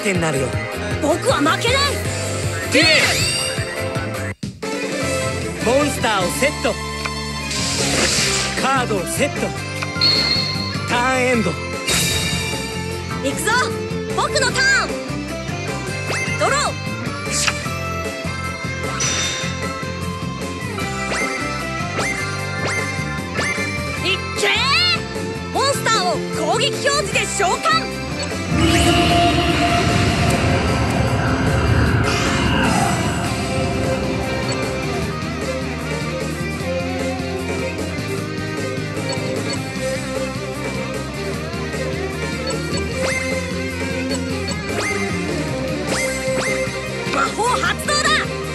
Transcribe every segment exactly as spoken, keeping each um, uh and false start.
手になるよ。 僕は負けない。 デュエル。モンスターをセット。カードをセット。ターンエンド。 行くぞ、僕のターン。ドロー。いっけー。モンスターを攻撃表示で召喚。魔法発動だ。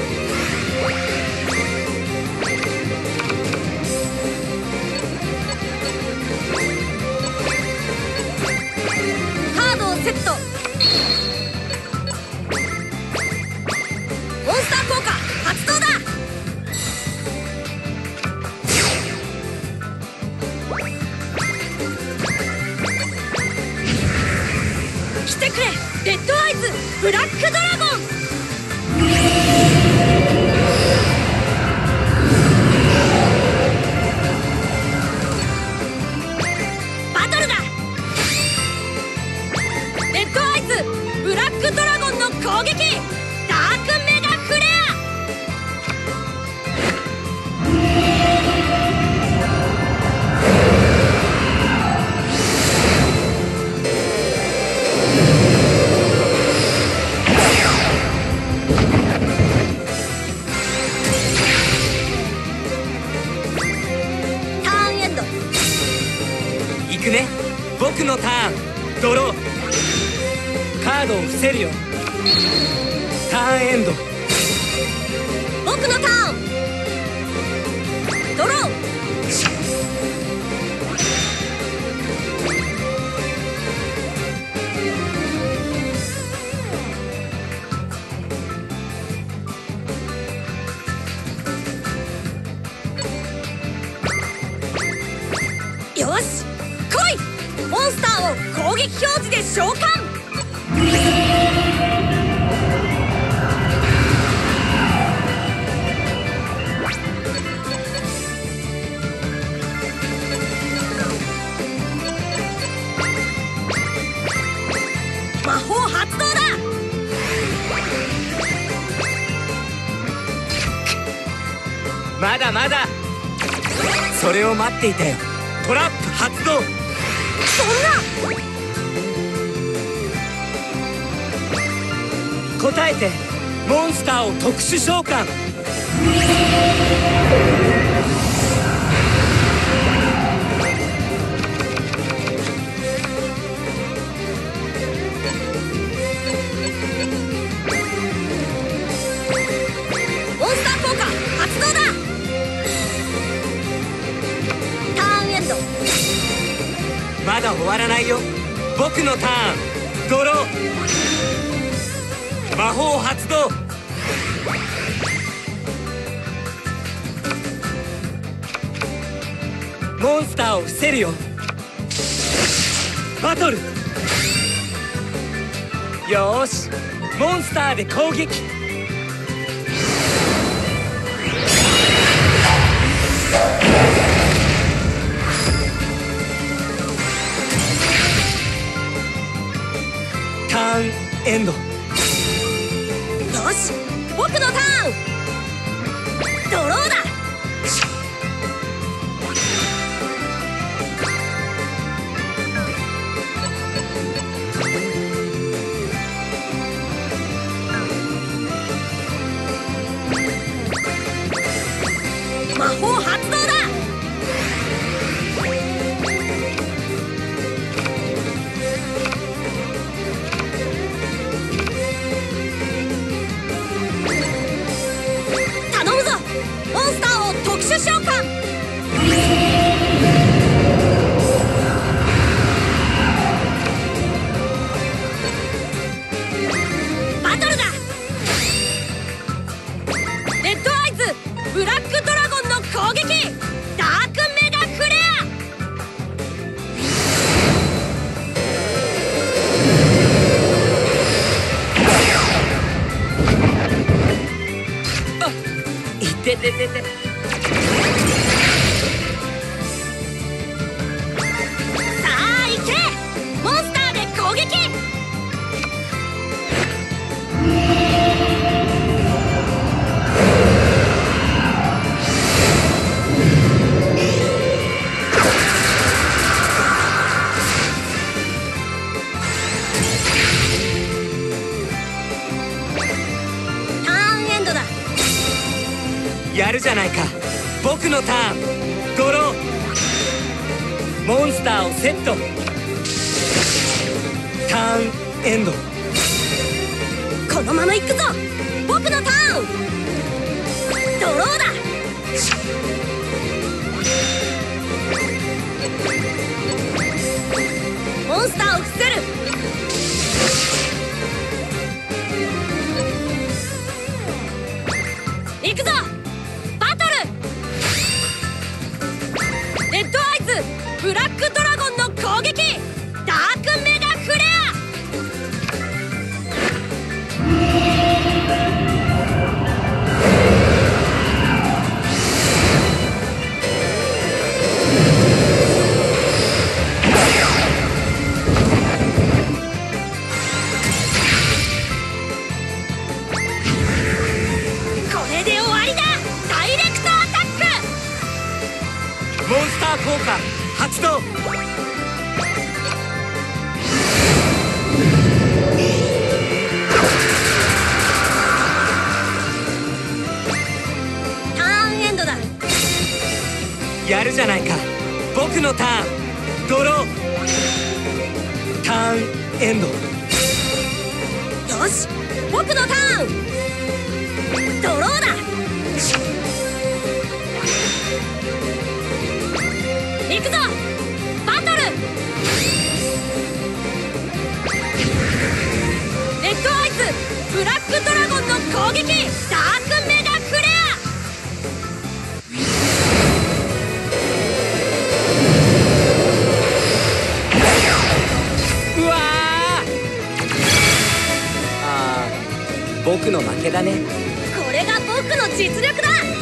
カードをセット。モンスター効果発動だ。来てくれ、レッドアイズブラックドラゴン。バトルだ。レッドアイズブラックドラゴンの攻撃。ダークメガフレア。ターンエンド。 行くね、僕のターン。ドロー。カードを伏せるよ。ターンエンド。 僕のターン。ドロー。よし、来い。モンスターを攻撃表示で召喚。魔法発動だ。 まだまだ。それを待っていたよ。トラップ発動。 そんな。 答えて、モンスターを特殊召喚。 モンスター効果発動だ。ターンエンド。 まだ終わらないよ。僕のターン。ドロー。魔法発動。モンスターを伏せるよ。バトル。よーし、モンスターで攻撃。ターンエンド。 よし、僕のターン。ドローだ。魔法発動だ。頼むぞ、モンスタてててて。 さあ行け、モンスターで攻撃。ターンエンドだ。 やるじゃないか。僕のターン。ドロー。モンスターをセット。ターンエンド。 このまま行くぞ。僕のターン。ドローだ。モンスターを伏せる。行くぞバトル。レッドアイズブラックドラゴンの攻撃。ダークメガフレア。これで終わりだ。ダイレクトアタック。 モンスター効果発動。 ターンエンドだ。 やるじゃないか。僕のターン。ドロー。ターンエンド。 よし、僕のターン。ドローだ。行くぞバトル。レッドアイズブラックドラゴンの攻撃。ダークメガフレうわー。あー、僕の負けだね。 ア。これが僕の実力だ。